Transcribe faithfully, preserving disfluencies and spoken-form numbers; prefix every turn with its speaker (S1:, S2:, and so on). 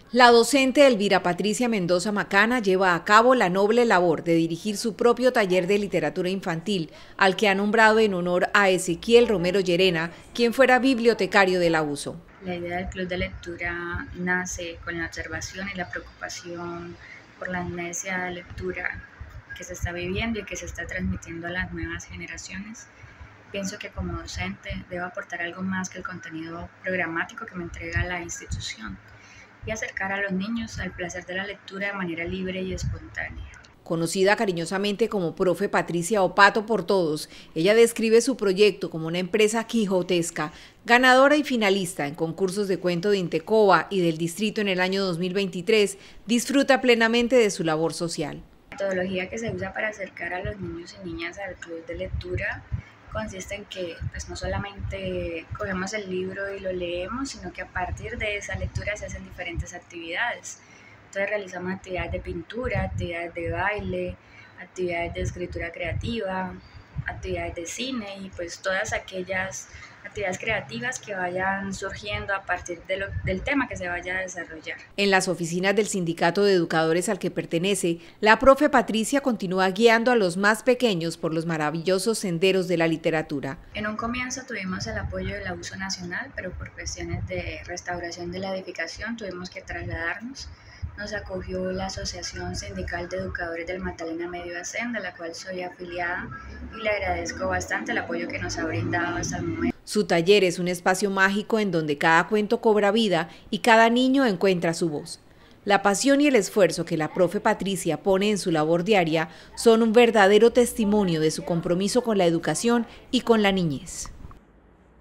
S1: La docente Elvira Patricia Mendoza Macana lleva a cabo la noble labor de dirigir su propio taller de literatura infantil, al que ha nombrado en honor a Ezequiel Romero Llerena, quien fuera bibliotecario del abuso.
S2: La idea del club de lectura nace con la observación y la preocupación por la amnesia de lectura que se está viviendo y que se está transmitiendo a las nuevas generaciones. Pienso que como docente debo aportar algo más que el contenido programático que me entrega la institución y acercar a los niños al placer de la lectura de manera libre y espontánea.
S1: Conocida cariñosamente como profe Patricia o Pato por todos, ella describe su proyecto como una empresa quijotesca, ganadora y finalista en concursos de cuento de Intecoba y del distrito en el año dos mil veintitrés, disfruta plenamente de su labor social.
S2: La metodología que se usa para acercar a los niños y niñas al club de lectura consiste en que pues, no solamente cogemos el libro y lo leemos, sino que a partir de esa lectura se hacen diferentes actividades. Entonces realizamos actividades de pintura, actividades de baile, actividades de escritura creativa, actividades de cine y pues todas aquellas actividades creativas que vayan surgiendo a partir de lo, del tema que se vaya a desarrollar.
S1: En las oficinas del Sindicato de Educadores al que pertenece, la profe Patricia continúa guiando a los más pequeños por los maravillosos senderos de la literatura.
S2: En un comienzo tuvimos el apoyo del Abuso Nacional, pero por cuestiones de restauración de la edificación tuvimos que trasladarnos. Nos acogió la Asociación Sindical de Educadores del Magdalena Medio Hacén, de la cual soy afiliada, y le agradezco bastante el apoyo que nos ha brindado hasta el momento.
S1: Su taller es un espacio mágico en donde cada cuento cobra vida y cada niño encuentra su voz. La pasión y el esfuerzo que la profe Patricia pone en su labor diaria son un verdadero testimonio de su compromiso con la educación y con la niñez.